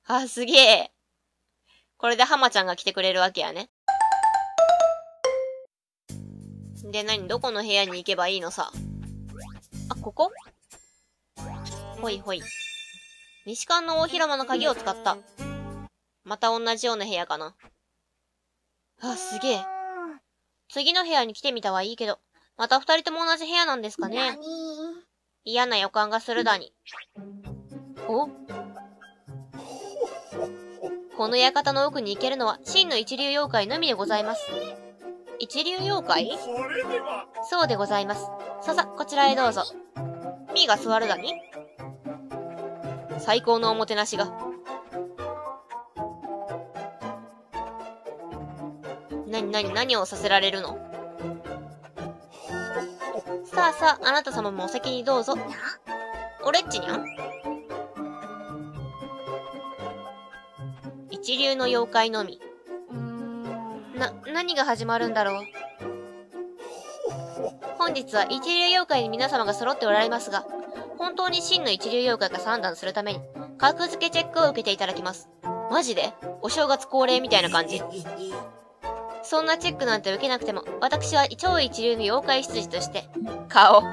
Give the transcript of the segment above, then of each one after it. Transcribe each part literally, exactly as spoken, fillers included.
あ、すげえ。これでハマちゃんが来てくれるわけやね。で、何どこの部屋に行けばいいのさ。あ、ここ？ほいほい。西館の大広間の鍵を使った。また同じような部屋かな。あ、すげえ。次の部屋に来てみたはいいけど、また二人とも同じ部屋なんですかね。嫌な予感がするだに。お？この館の奥に行けるのは真の一流妖怪のみでございます。一流妖怪？そうでございます。ささ、こちらへどうぞ。ミーが座るだに。最高のおもてなしが。なになに何をさせられるの？さあさあ、あなた様もお先にどうぞ。おれっちにゃん？一流の妖怪のみ。な、何が始まるんだろう。本日は一流妖怪に皆様が揃っておられますが、本当に真の一流妖怪か判断するために、格付けチェックを受けていただきます。マジで？お正月恒例みたいな感じ？そんなチェックなんて受けなくても、私は超一流の妖怪執事として、顔。ほ？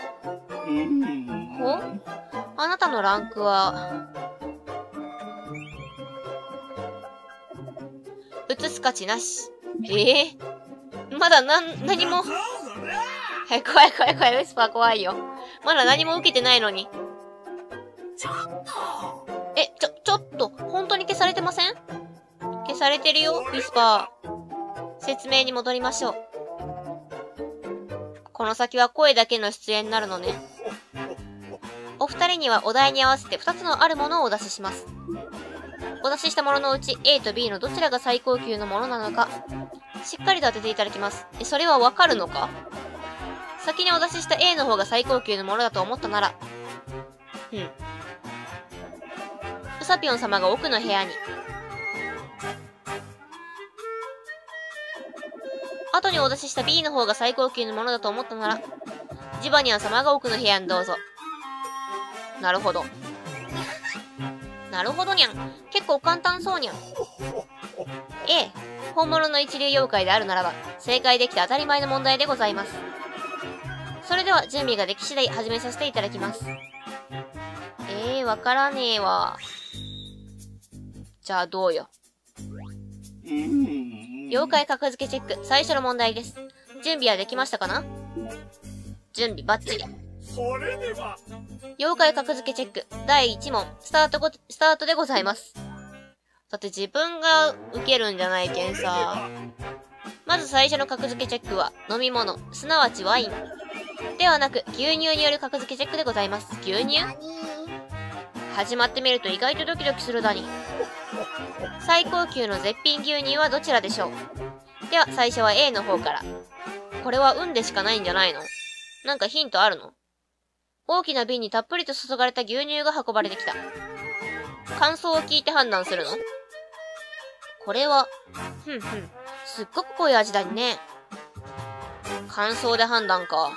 あなたのランクは、映す価値なし。ええー、まだなん、何も。え、怖い怖い怖い。ウェスパー怖いよ。まだ何も受けてないのに。ちょっと。え、ちょ、ちょっと。本当に消されてません？消されてるよ、ウィスパー。説明に戻りましょう。この先は声だけの出演になるのね。お二人にはお題に合わせて二つのあるものをお出しします。お出ししたもののうち A と B のどちらが最高級のものなのか、しっかりと当てていただきます。え、それはわかるのか？先にお出しした A の方が最高級のものだと思ったなら、うん。ウサピョン様が奥の部屋に。後にお出しした B の方が最高級のものだと思ったなら、ジバニャン様が奥の部屋にどうぞ。なるほど。なるほどにゃん。結構簡単そうにゃん。A、本物の一流妖怪であるならば、正解できて当たり前の問題でございます。それでは準備ができ次第始めさせていただきます。えー、わからねえわ。じゃあどうよ。妖怪格付けチェック、最初の問題です。準備はできましたかな？準備バッチリ。それでは妖怪格付けチェック、だいいち問、スタートご、スタートでございます。だって自分が受けるんじゃないけんさ。まず最初の格付けチェックは、飲み物、すなわちワイン。ではなく、牛乳による格付けチェックでございます。牛乳？始まってみると意外とドキドキするだに。最高級の絶品牛乳はどちらでしょう？では最初は A の方から。これは運でしかないんじゃないの？なんかヒントあるの？大きな瓶にたっぷりと注がれた牛乳が運ばれてきた。感想を聞いて判断するの？これは、ふんふん、すっごく濃い味だね。感想で判断か。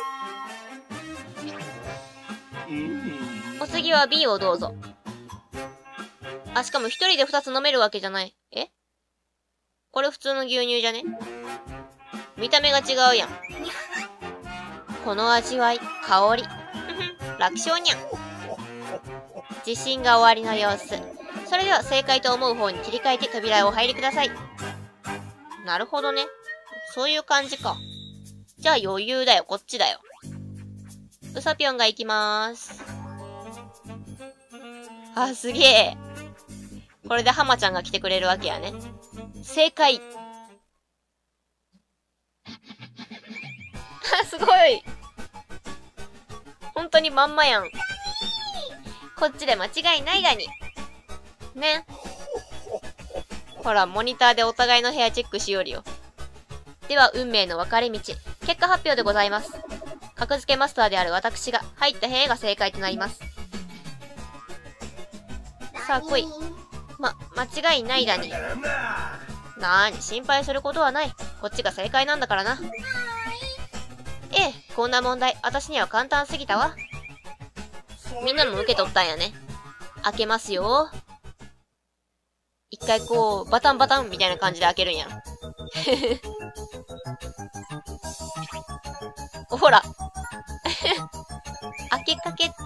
お次は B をどうぞ。あ、しかも一人で二つ飲めるわけじゃない。え？これ普通の牛乳じゃね？見た目が違うやん。この味わい、香り。楽勝にゃん。自信が終わりの様子。それでは正解と思う方に切り替えて扉へお入りください。なるほどね。そういう感じか。じゃあ余裕だよ、こっちだよ。ウサピョンが行きまーす。あ、すげえ。これでハマちゃんが来てくれるわけやね。正解。すごい。本当にまんまやん。こっちで間違いないだに。ね。ほら、モニターでお互いの部屋チェックしよるよ。では、運命の分かれ道。結果発表でございます。格付けマスターである私が入った部屋が正解となります。さあ、来い。ま、間違いないだに。なーに、心配することはない。こっちが正解なんだからな。ええ、こんな問題、私には簡単すぎたわ。みんなも受け取ったんやね。開けますよ。 一回こう、バタンバタンみたいな感じで開けるんやろ。お、ほら。開けかけて。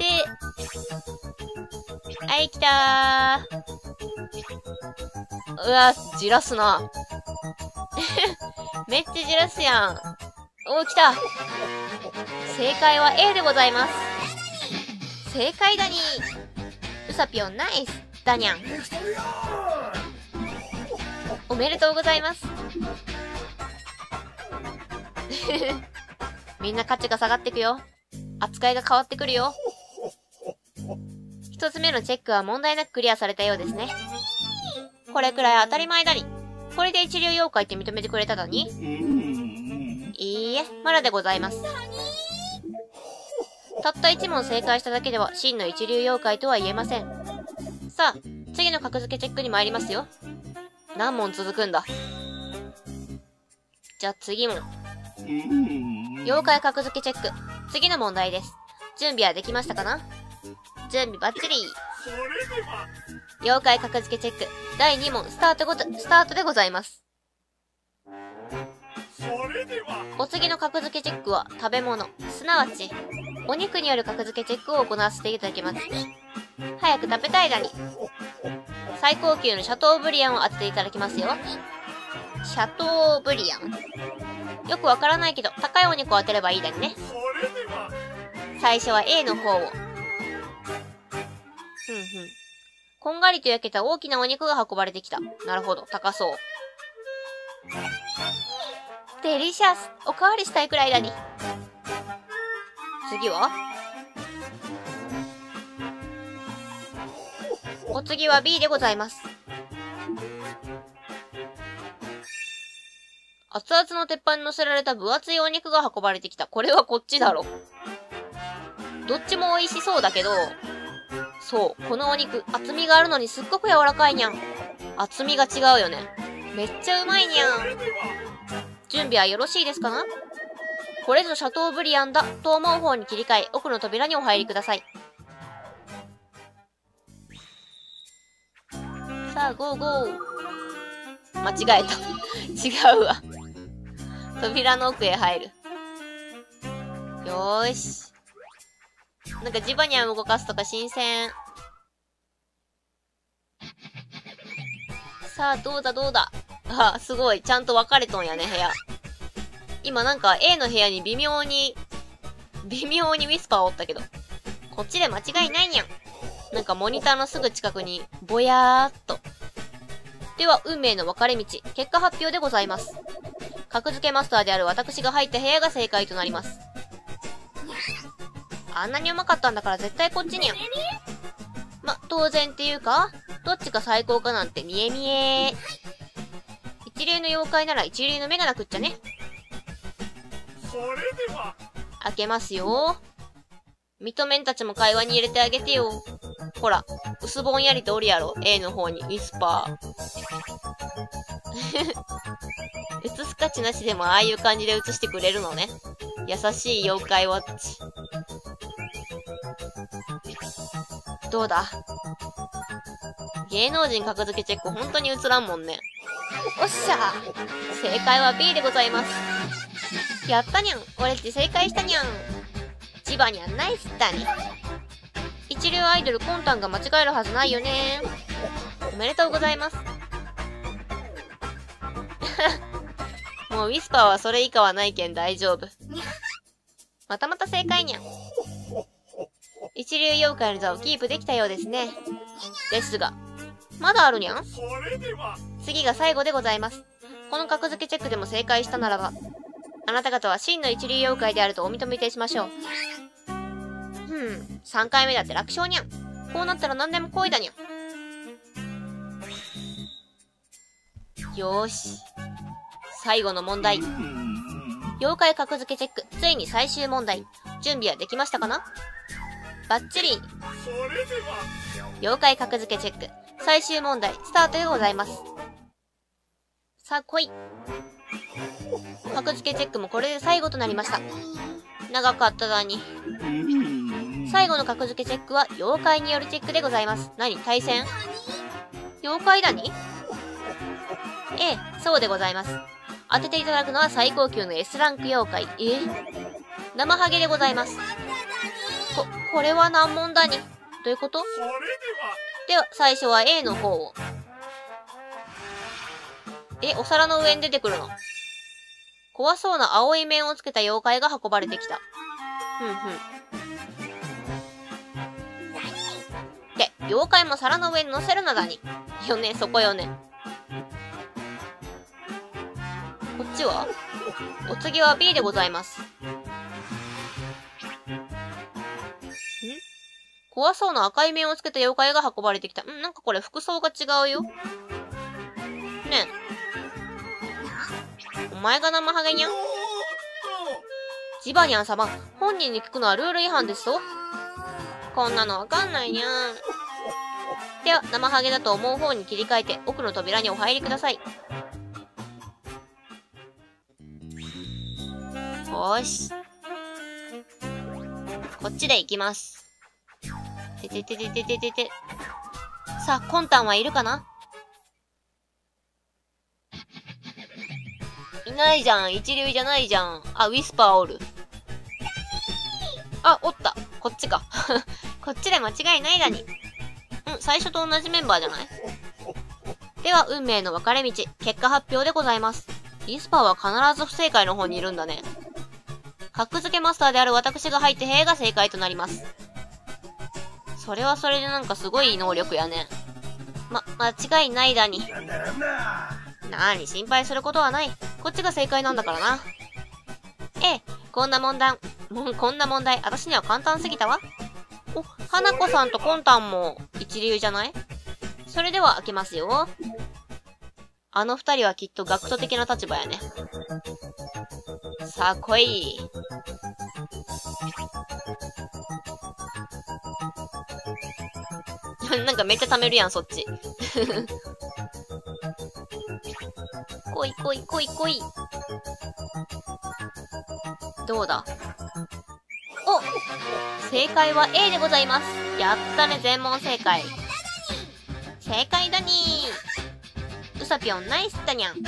はい、来たー。うわ、じらすな。めっちゃじらすやん。おー、来た。正解は A でございます。正解だにー。うさぴょんナイスだにゃん。おめでとうございます。みんな価値が下がってくよ。扱いが変わってくるよ。一つ目のチェックは問題なくクリアされたようですね。これくらい当たり前だに。これで一流妖怪って認めてくれただに。いいえ、まだでございます。たった一問正解しただけでは真の一流妖怪とは言えません。さあ、次の格付けチェックに参りますよ。何問続くんだ。じゃあ次も。妖怪格付けチェック。次の問題です。準備はできましたかな？準備バッチリ。妖怪格付けチェック。だいに問スタートごと、スタートでございます。お次の格付けチェックは食べ物、すなわち、お肉による格付けチェックを行わせていただきます。早く食べたいだに。最高級のシャトーブリアンを当てていただきますよ。シャトーブリアン。よくわからないけど、高いお肉を当てればいいだにね。最初は A の方を。ふんふん。こんがりと焼けた大きなお肉が運ばれてきた。なるほど、高そう。デリシャス。おかわりしたいくらいだに。次は？お次は B でございます。熱々の鉄板に乗せられた分厚いお肉が運ばれてきた。これはこっちだろ。どっちも美味しそうだけど、そう、このお肉、厚みがあるのにすっごく柔らかいにゃん。厚みが違うよね。めっちゃうまいにゃん。準備はよろしいですかな？これぞシャトーブリアンだと思う方に切り替え、奥の扉にお入りください。さあ、ゴーゴー。間違えた。違うわ。扉の奥へ入る。よーし。なんかジバニャン動かすとか新鮮。さあ、どうだどうだ。あ、すごい。ちゃんと分かれとんやね、部屋。今なんか A の部屋に微妙に、微妙にウィスパーおったけど。こっちで間違いないにゃん。なんかモニターのすぐ近くに、ぼやーっと。では、運命の分かれ道、結果発表でございます。格付けマスターである私が入った部屋が正解となります。あんなにうまかったんだから絶対こっちにゃん。ま、当然っていうか、どっちが最高かなんて見え見え。一流の妖怪なら一流の目がなくっちゃね。それでは。開けますよ。認めんたちも会話に入れてあげてよ。ほら、薄ぼんやりとおるやろ。A の方にウィスパー。映す価値なしでもああいう感じで映してくれるのね。優しい妖怪ウォッチ。どうだ？芸能人格付けチェック本当に映らんもんね。おっしゃ！正解は B でございます。やったにゃん！俺っち正解したにゃん！ジバニャンナイスだに。一流アイドルコンタンが間違えるはずないよね。おめでとうございます。もうウィスパーはそれ以下はないけん大丈夫。またまた正解にゃん。一流妖怪の座をキープできたようですね。ですが、まだあるにゃん？次が最後でございます。この格付けチェックでも正解したならば、あなた方は真の一流妖怪であるとお認めいたしましょう。ふん、さんかいめだって楽勝にゃん。こうなったら何でも来いだにゃん。よーし。最後の問題。妖怪格付けチェック、ついに最終問題。準備はできましたかな？バッチリ。妖怪格付けチェック、最終問題、スタートでございます。さあ、来い。格付けチェックもこれで最後となりました。長かっただに。最後の格付けチェックは、妖怪によるチェックでございます。何？対戦？妖怪だに？ ええ、そうでございます。当てていただくのは最高級の エス ランク妖怪。ええ、生ハゲでございます。こ、これは難問だに。どういうこと？では、最初は A の方を。え、お皿の上に出てくるの。怖そうな青い面をつけた妖怪が運ばれてきた。ふんふん。で、妖怪も皿の上に乗せるなだに。よね、そこよね。こっちは？お次は B でございます。ん？怖そうな赤い面をつけた妖怪が運ばれてきた。ん？なんかこれ服装が違うよ。ねえ。お前が生ハゲにゃん？ジバニャン様、本人に聞くのはルール違反ですぞ。こんなのわかんないにゃん。では、生ハゲだと思う方に切り替えて、奥の扉にお入りください。よーし。こっちで行きます。てててててててて。さあ、コンタンはいるかな？いないじゃん。一流じゃないじゃん。あ、ウィスパーおる。あ、おった。こっちか。こっちで間違いないだに。うん、最初と同じメンバーじゃない？では、運命の分かれ道、結果発表でございます。ウィスパーは必ず不正解の方にいるんだね。格付けマスターである私が入って兵が正解となります。それはそれでなんかすごい能力やね。ま、間違いないだに。なーに、心配することはない。こっちが正解なんだからな。ええ、こんな問題、もうこんな問題、私には簡単すぎたわ。お、花子さんとコンタンも一流じゃない？それでは開けますよ。あの二人はきっと学徒的な立場やね。さあ来い。なんかめっちゃ貯めるやん、そっち。来い来い来い来い。どうだ？お！正解は A でございます。やったね、全問正解。正解だにー。うさぴょんナイスだにゃん。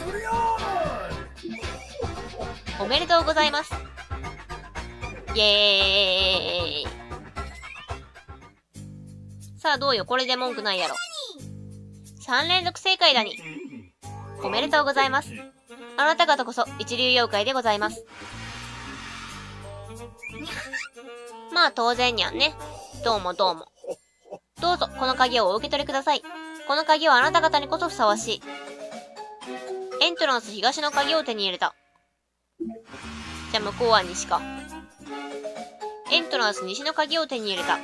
おめでとうございます。イエーイ。さあどうよ、これで文句ないやろ。さん連続正解だに。おめでとうございます。あなた方こそ一流妖怪でございます。まあ当然にゃんね。どうもどうも。どうぞ、この鍵をお受け取りください。この鍵はあなた方にこそふさわしい。エントランス東の鍵を手に入れた。じゃあ向こうは西か。エントランス西の鍵を手に入れた。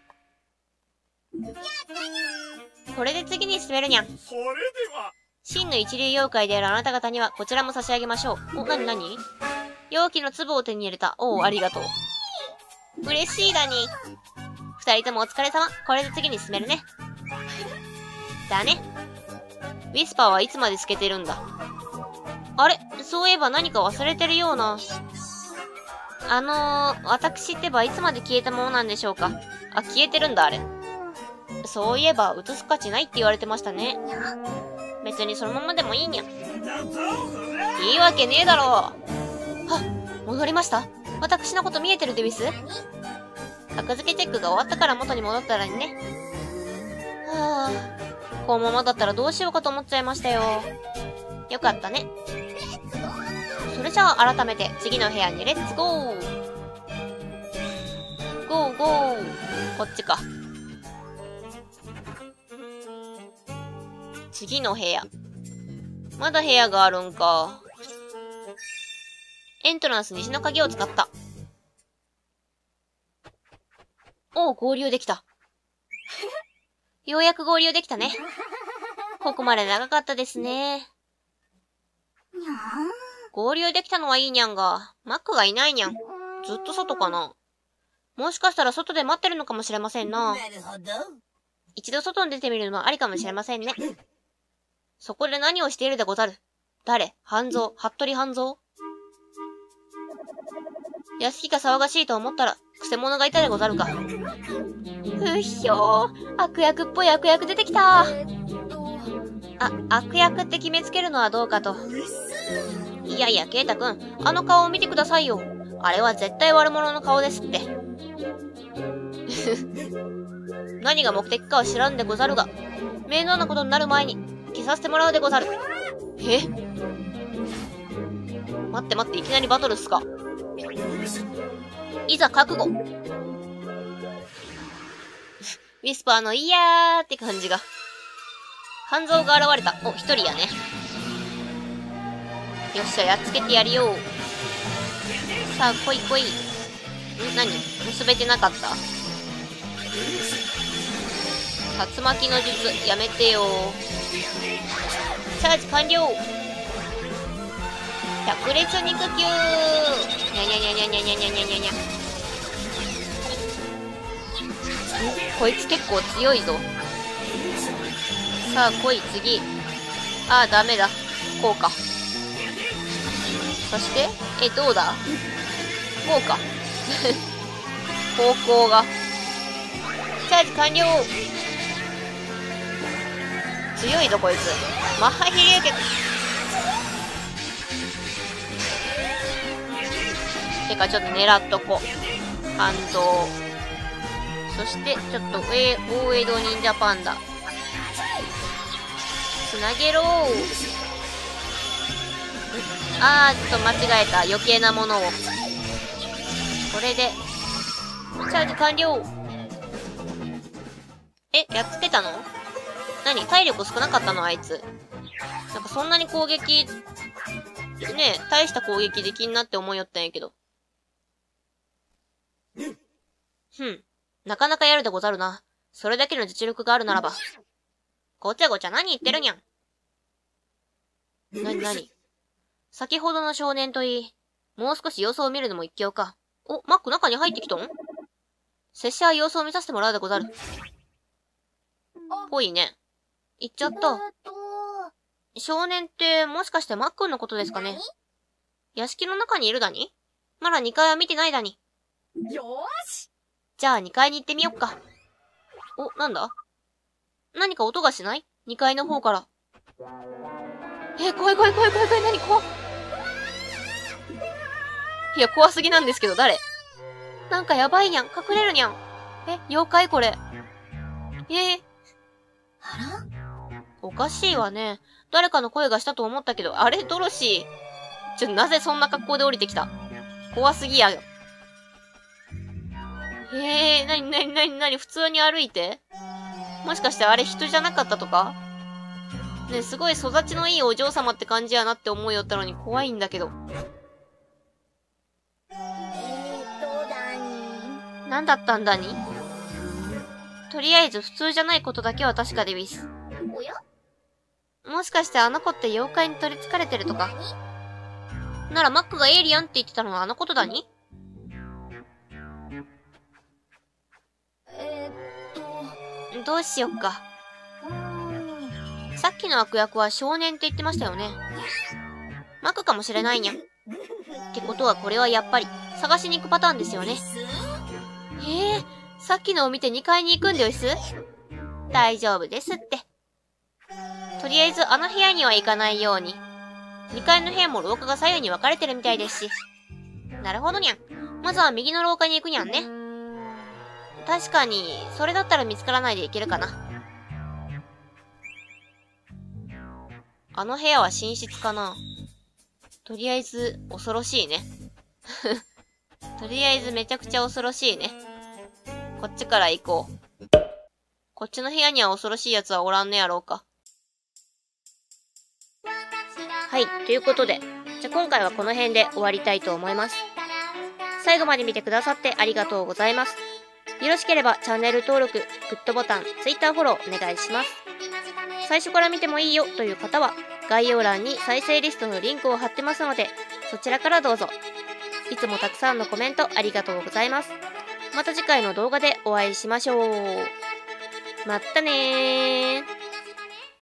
これで次に進めるにゃん。真の一流妖怪であるあなた方にはこちらも差し上げましょう。お、なになに？容器の粒を手に入れた。おう、ありがとう。嬉しいだに。二人ともお疲れ様。これで次に進めるね。だね。ウィスパーはいつまでつけてるんだ？あれ？そういえば何か忘れてるような。あのー、私ってばいつまで消えたものなんでしょうか？あ、消えてるんだ、あれ。そういえば、映す価値ないって言われてましたね。別にそのままでもいいにゃ。いいわけねえだろう。はっ、戻りました？私のこと見えてるでウィス？格付けチェックが終わったから元に戻ったらにね。はぁ、このままだったらどうしようかと思っちゃいましたよ。よかったね。それじゃあ改めて次の部屋にレッツゴー。ゴーゴー。こっちか。次の部屋。まだ部屋があるんか。エントランス西の鍵を使った。おう、合流できた。ようやく合流できたね。ここまで長かったですね。合流できたのはいいにゃんが、マックがいないにゃん。ずっと外かな。もしかしたら外で待ってるのかもしれませんな。一度外に出てみるのもありかもしれませんね。そこで何をしているでござる？誰？半蔵？服部半蔵？屋敷が騒がしいと思ったら、くせ者がいたでござるか。ふっひょー。悪役っぽい悪役出てきた。 あ、悪役って決めつけるのはどうかと。いやいや、ケイタくん、あの顔を見てくださいよ。あれは絶対悪者の顔ですって。何が目的かは知らんでござるが、面倒なことになる前に消させてもらうでござる。え？待って待って、いきなりバトルっすか。いざ覚悟。ウィスパーのいやーって感じが。半蔵が現れた。お、一人やね。よっしゃ、やっつけてやるよ。さあ、来い来い。ん？何？結べてなかった？竜巻の術、やめてよ。チャージ完了。百列肉球。にゃにゃにゃにゃにゃにゃにゃにゃにゃにゃ。こいつ結構強いぞ。さあ来い、次。ああ、ダメだ。こうか。そして、え、どうだ？こうか。方向が。チャージ完了。強いぞ、こいつ。マッハ飛竜拳。てか、ちょっと狙っとこ。反動。そして、ちょっと、えー、大江戸忍者パンダ。つなげろー。あー、ちょっと間違えた。余計なものを。これで、チャージ完了。え、やっつけたの？何？体力少なかったの？あいつ。なんかそんなに攻撃、ねえ、大した攻撃できんなって思いよったんやけど。ふん。なかなかやるでござるな。それだけの実力があるならば。ごちゃごちゃ何言ってるにゃん。なになに？先ほどの少年といい、もう少し様子を見るのも一興か。お、マック中に入ってきとん？拙者は様子を見させてもらうでござる。ぽいね。行っちゃった。少年って、もしかしてマックンのことですかね？屋敷の中にいるだに？まだにかいは見てないだに。よーし！じゃあにかいに行ってみよっか。お、なんだ？何か音がしない？ に 階の方から。え、怖い怖い怖い怖い怖い、何怖っ。いや、怖すぎなんですけど、誰？なんかやばいにゃん。隠れるにゃん。え、妖怪これ。えー、あら？おかしいわね。誰かの声がしたと思ったけど、あれドロシー。ちょ、なぜそんな格好で降りてきた？怖すぎやよ。えー、なになになになに普通に歩いて？もしかしてあれ人じゃなかったとか？ね、すごい育ちのいいお嬢様って感じやなって思いよったのに怖いんだけど。えーとだに。なんだったんだに？とりあえず普通じゃないことだけは確かでウィス。おや？もしかしてあの子って妖怪に取り憑かれてるとか？ならマックがエイリアンって言ってたのはあのことだに？えーっと。どうしよっか。さっきの悪役は少年って言ってましたよね。マックかもしれないにゃ。ってことはこれはやっぱり探しに行くパターンですよね。へえ、さっきのを見てにかいに行くんです？大丈夫ですって。とりあえずあの部屋には行かないように。にかいの部屋も廊下が左右に分かれてるみたいですし。なるほどにゃん。まずは右の廊下に行くにゃんね。確かに、それだったら見つからないでいけるかな。あの部屋は寝室かな。とりあえず、恐ろしいね。とりあえずめちゃくちゃ恐ろしいね。こっちから行こう。こっちの部屋には恐ろしい奴はおらんねやろうか。はい、ということで、じゃあ今回はこの辺で終わりたいと思います。最後まで見てくださってありがとうございます。よろしければチャンネル登録、グッドボタン、Twitter フォローお願いします。最初から見てもいいよという方は、概要欄に再生リストのリンクを貼ってますので、そちらからどうぞ。いつもたくさんのコメントありがとうございます。また次回の動画でお会いしましょう。まったねー。